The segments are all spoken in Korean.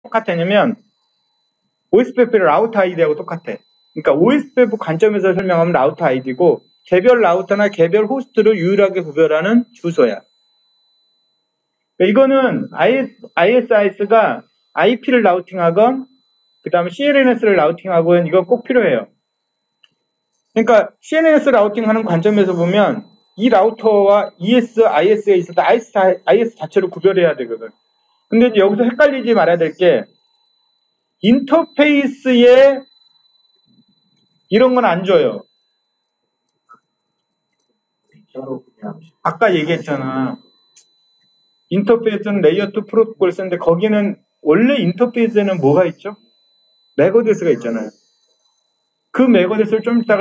똑같았냐면 OSPF 라우터 아이디하고 똑같아. 그러니까 OSPF 관점에서 설명하면 라우터 아이디고 개별 라우터나 개별 호스트를 유일하게 구별하는 주소야. 그러니까 이거는 ISIS가 IP를 라우팅하건 그 다음에 CLNS를 라우팅하건 이건 꼭 필요해요. 그러니까 CLNS 라우팅하는 관점에서 보면 이 라우터와 IS에 있어도 IS 자체를 구별해야 되거든. 근데 이제 여기서 헷갈리지 말아야 될 게 인터페이스에 이런 건 안 줘요. 아까 얘기했잖아. 인터페이스는 레이어 2 프로토콜 쓰는데 거기는 원래 인터페이스에는 뭐가 있죠? 맥어드레스가 있잖아요. 그 맥어드레스를 좀 이따가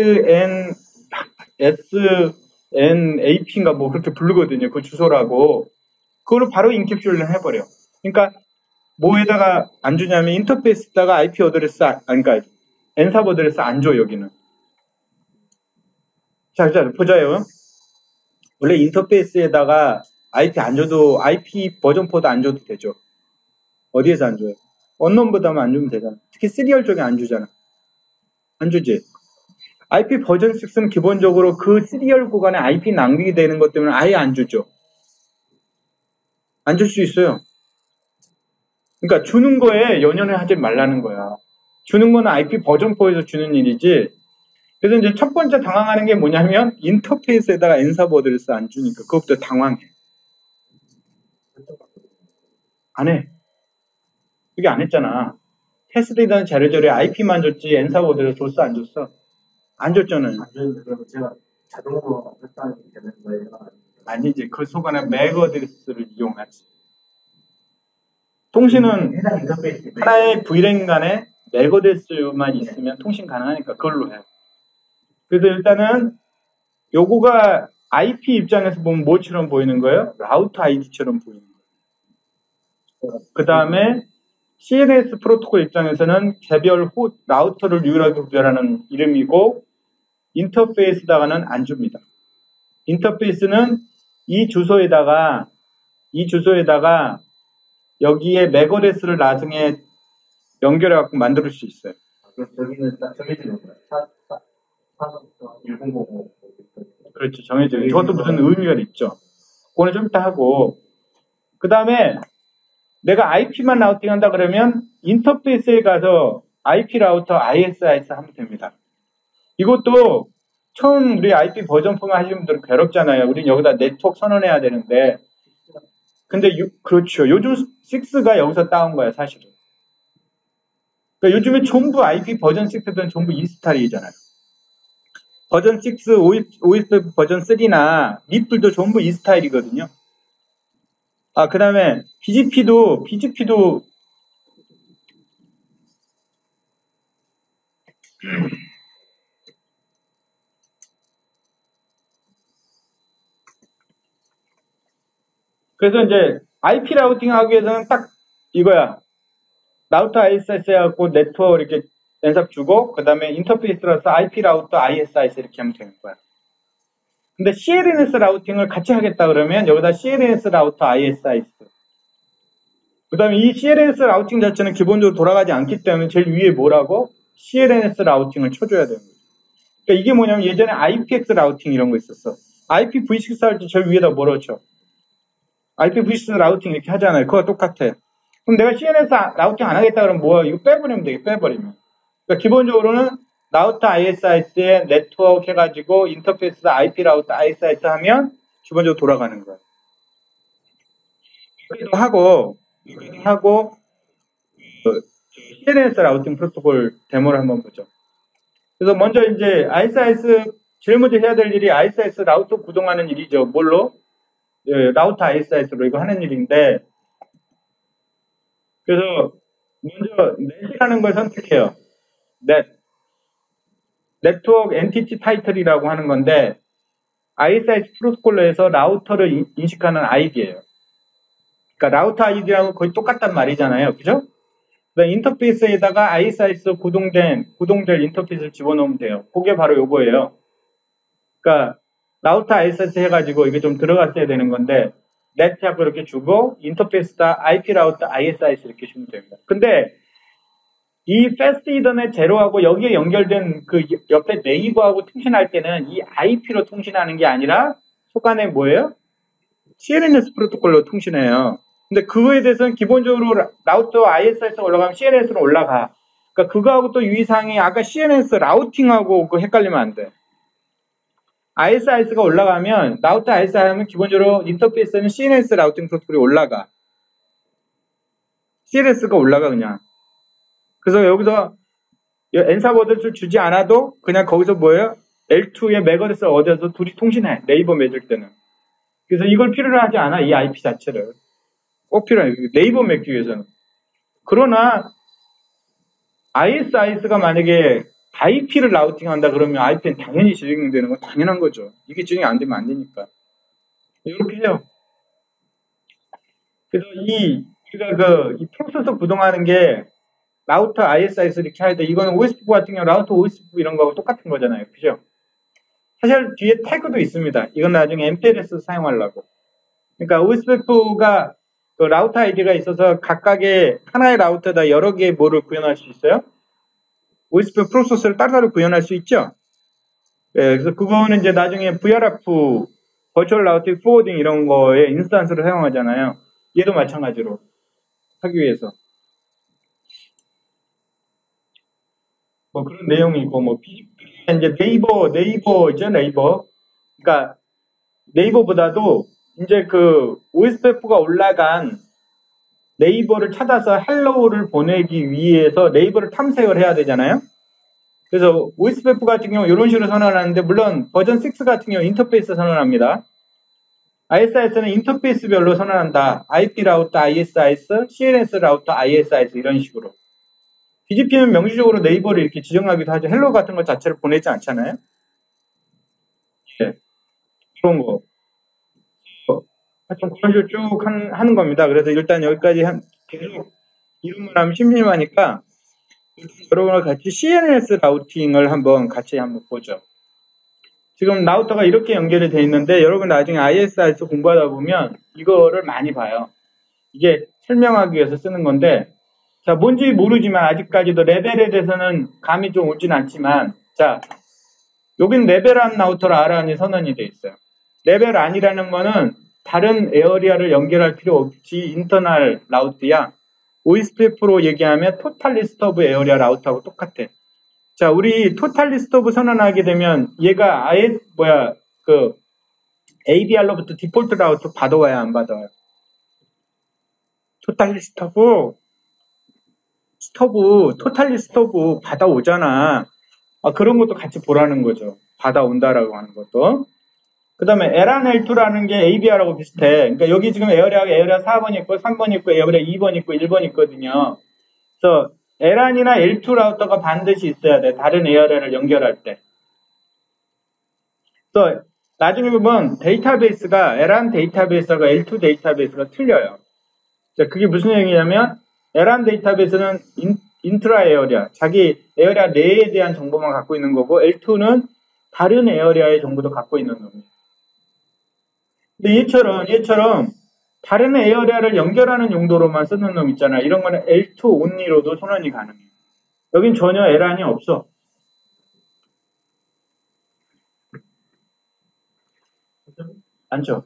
SNAP인가 뭐 그렇게 부르거든요. 그 주소라고. 그거를 바로 인캡슐을 해버려. 그러니까 뭐에다가 안 주냐면 인터페이스에다가 IP 어드레스, 그러니까 N삽 어드레스 안 줘, 여기는. 자, 보자요. 원래 인터페이스에다가 IP 안 줘도, IP 버전 4도 안 줘도 되죠. 어디에서 안 줘요? 언넘버드하면 안 주면 되잖아. 특히 시리얼 쪽에 안 주잖아. 안 주지. IP 버전 6는 기본적으로 그 시리얼 구간에 IP 낭비가 되는 것 때문에 아예 안 주죠. 안 줄 수 있어요. 그러니까 주는 거에 연연을 하지 말라는 거야. 주는 거는 IP 버전 4에서 주는 일이지. 그래서 이제 첫 번째 당황하는 게 뭐냐면 인터페이스에다가 N삽 어드레스 안 주니까 그것부터 당황해. 안 해. 그게 안 했잖아. 테스트되던 자료절에 IP만 줬지 N삽 어드레스 줬어 안 줬어? 안 줬잖아요. 안 줬는데 그러면 제가 자동으로 설정이 되는 거예요? 아니지. 그 속안에 맥 어드레스를 이용하지. 통신은 하나의 V랜 간에 맥 어드레스만 있으면 통신 가능하니까 그걸로 해. 그래서 일단은 요거가 IP 입장에서 보면 뭐처럼 보이는 거예요? 라우터 아이디처럼 보이는 거예요. 그 다음에 CLS 프로토콜 입장에서는 개별 라우터를 유일하게 구별하는 이름이고 인터페이스다가는 안 줍니다. 인터페이스는 이 주소에다가 여기에 맥어드레스를 나중에 연결해 갖고 만들 수 있어요. 그럼 저기는 딱 정해져 있는 거예요. 1005. 그렇죠. 정해져 있는. 저것도 무슨 의미가 있죠. 그거는 좀 이따 하고. 그 다음에 내가 IP만 라우팅 한다 그러면 인터페이스에 가서 IP 라우터 ISIS 하면 됩니다. 이것도 처음 우리 IP 버전 4만 하시는 분들은 괴롭잖아요. 우린 여기다 네트워크 선언해야 되는데. 근데 그렇죠. 요즘 6가 여기서 따온 거야, 사실은. 그러니까 요즘에 전부 IP 버전 6든 전부 이 스타일이잖아요. 버전 6, OSPF 버전 3나 립들도 전부 이 스타일이거든요. 아, 그 다음에 BGP도 그래서 이제 IP 라우팅 하기 위해서는 딱 이거야. 라우터 ISIS 해갖고 네트워크 이렇게 연삽 주고, 그 다음에 인터페이스라서 IP 라우터 ISIS 이렇게 하면 되는 거야. 근데 CLNS 라우팅을 같이 하겠다 그러면 여기다 CLNS 라우터 ISIS. 그 다음에 이 CLNS 라우팅 자체는 기본적으로 돌아가지 않기 때문에 제일 위에 뭐라고? CLNS 라우팅을 쳐줘야 되는 거죠. 그러니까 이게 뭐냐면 예전에 IPX 라우팅 이런 거 있었어. IPv6 할 때 제일 위에다 뭐라 쳐? IPv6 라우팅 이렇게 하잖아요. 그거 똑같아. 그럼 내가 CLNS 라우팅 안 하겠다 그러면 뭐야? 이거 빼버리면 되게 빼버리면. 그러니까 기본적으로는 라우터 ISIS에 네트워크 해가지고 인터페이스 IP 라우터 ISIS 하면 기본적으로 돌아가는 거예요. 이기도 하고 CLNS 라우팅 프로토콜 데모를 한번 보죠. 그래서 먼저 이제 ISIS 제일 먼저 해야 될 일이 ISIS 라우터 구동하는 일이죠. 뭘로? 예, 라우터 ISIS로 이거 하는 일인데 그래서 먼저 넷이라는 걸 선택해요. 네트워크 엔티티 타이틀이라고 하는 건데 ISIS 프로토콜로에서 라우터를 인식하는 아이디예요. 그러니까 라우터 아이디랑 거의 똑같단 말이잖아요. 그죠? 그러니까 인터페이스에다가 ISIS 구동될 인터페이스를 집어넣으면 돼요. 그게 바로 요거예요. 그러니까 라우터 ISIS 해가지고 이게 좀 들어갔어야 되는 건데 넷하고 이렇게 주고 인터페이스다 IP 라우터 ISIS 이렇게 주면 됩니다. 근데 이 패스트 이더넷 제로하고 여기에 연결된 그 옆에 네이버하고 통신할 때는 이 IP로 통신하는 게 아니라 속안에 뭐예요? CNS 프로토콜로 통신해요. 근데 그거에 대해서는 기본적으로 라우터 ISIS가 올라가면 CNS로 올라가. 그러니까 그거하고 또 유의사항이 아까 CNS 라우팅하고 그 헷갈리면 안 돼. ISIS가 올라가면 라우터 ISI 하면 기본적으로 인터페이스는 CNS 라우팅 프로토콜이 올라가. CNS가 올라가 그냥. 그래서 여기서 엔사버드를 주지 않아도 그냥 거기서 뭐예요? L2의 맥어드레스 얻어서 둘이 통신해. 네이버 맺을 때는. 그래서 이걸 필요로 하지 않아. 이 IP 자체를. 꼭 필요해. 네이버 맺기 위해서는. 그러나 ISIS가 만약에 IP를 라우팅한다 그러면 IP는 당연히 진행되는 건 당연한 거죠. 이게 진행이 안 되면 안 되니까. 이렇게 해요. 그래서 우리가 이 프로세서 구동하는 게 라우터 ISIS 이렇게 할 때 이거는 OSPF 같은 경우 라우터 OSPF 이런 거하고 똑같은 거잖아요. 그죠? 사실 뒤에 태그도 있습니다. 이건 나중에 MPLS 사용하려고. 그러니까 OSPF가 그 라우터 아이디가 있어서 각각의 하나의 라우터에다 여러 개의 뭐를 구현할 수 있어요? OSPF 프로세서를 따로따로 구현할 수 있죠? 네, 그래서 그거는 이제 나중에 VRF, 버추얼 라우팅 포워딩 이런 거에 인스턴스를 사용하잖아요. 얘도 마찬가지로 하기 위해서. 뭐 그런 내용이고, 뭐, 이제 네이버죠, 네이버. 그러니까 네이버보다도 이제 그 OSPF가 올라간 네이버를 찾아서 헬로우를 보내기 위해서 네이버를 탐색을 해야 되잖아요. 그래서 OSPF 같은 경우 이런 식으로 선언하는데 물론 버전 6 같은 경우 인터페이스 선언합니다. ISIS는 인터페이스별로 선언한다. IP 라우터 ISIS, CNS 라우터 ISIS 이런 식으로. BGP는 명시적으로 네이버를 이렇게 지정하기도 하죠. 헬로 같은 것 자체를 보내지 않잖아요. 예. 그런 거. 하여튼 그런 식으로 쭉 하는 겁니다. 그래서 일단 여기까지 계속 이름만 하면 심심하니까 여러분과 같이 CNS 라우팅을 한번 보죠. 지금 라우터가 이렇게 연결이 되어 있는데 여러분 나중에 ISIS 공부하다 보면 이거를 많이 봐요. 이게 설명하기 위해서 쓰는 건데 자 뭔지 모르지만 아직까지도 레벨에 대해서는 감이 좀 오진 않지만 자 여긴 레벨1 라우터를 알아니 선언이 되어 있어요. 레벨 아니라는 거는 다른 에어리아를 연결할 필요 없이 인터널 라우트야. OSPF로 얘기하면 토탈 리스트 오브 에어리아 라우트하고 똑같아. 자, 우리 토탈 리스트 오브 선언하게 되면 얘가 아예 ABR로부터 디폴트 라우트 받아와야 안 받아와요? 토탈 리스트 오브 토탈 리스트 오브 받아오잖아. 그런 것도 같이 보라는 거죠. 받아온다라고 하는 것도. 그 다음에 LR-L2라는 게 ABR하고 비슷해. 그러니까 여기 지금 에어리아 4번 있고 3번 있고 에어리아 2번 있고 1번 있거든요. 그래서 LR이나 L2 라우터가 반드시 있어야 돼. 다른 에어리아를 연결할 때. 그래서 나중에 보면 데이터베이스가 LR 데이터베이스가 L2 데이터베이스가 틀려요. 자, 그게 무슨 얘기냐면 LR 데이터베이스는 인트라 에어리아, 자기 에어리아 내에 대한 정보만 갖고 있는 거고 L2는 다른 에어리아의 정보도 갖고 있는 놈이에요. 근데 얘처럼 다른 에어리아를 연결하는 용도로만 쓰는 놈 있잖아요. 이런 거는 L2 온리로도 선언이 가능해요. 여긴 전혀 LR이 없어. 않죠?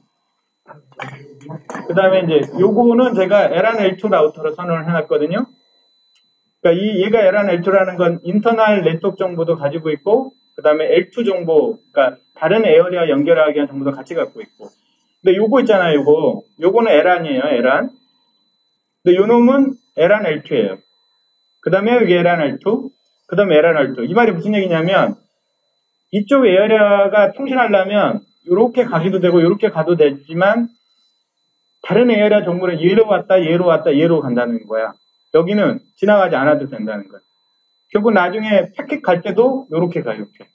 그 다음에 이제 요거는 제가 LR-L2 라우터로 선언을 해놨거든요. 그러니까 얘가 LR-L2라는 건 인터널 네트워크 정보도 가지고 있고 그 다음에 L2 정보, 그러니까 다른 에어리아 연결하기 위한 정보도 같이 갖고 있고. 근데 요거 있잖아요, 요거는 LR이에요, LR. 근데 요 놈은 LR-L2예요. 그 다음에 여기 LR-L2, 그 다음에 LR-L2. 이 말이 무슨 얘기냐면, 이쪽 에어리아가 통신하려면, 요렇게 가기도 되고, 요렇게 가도 되지만, 다른 에어리아 정보를 얘로 왔다, 얘로 간다는 거야. 여기는 지나가지 않아도 된다는 거야. 결국 나중에 패킷 갈 때도 요렇게 가, 이렇게.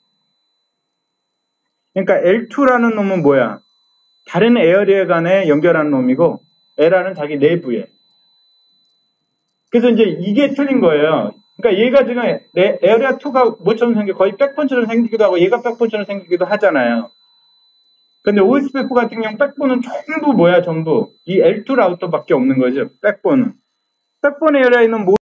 그러니까 L2라는 놈은 뭐야? 다른 에어리아 간에 연결하는 놈이고 LR은 자기 내부에. 그래서 이제 이게 틀린 거예요. 그러니까 얘가 지금 에어리아 2가 뭐처럼 거의 백폰처럼 생기기도 하고 얘가 백폰처럼 생기기도 하잖아요. 근데 OSPF 같은 경우 백본은 전부 뭐야, 전부. 이 L2 라우터밖에 없는 거죠, 백본은. 백본에 열려있는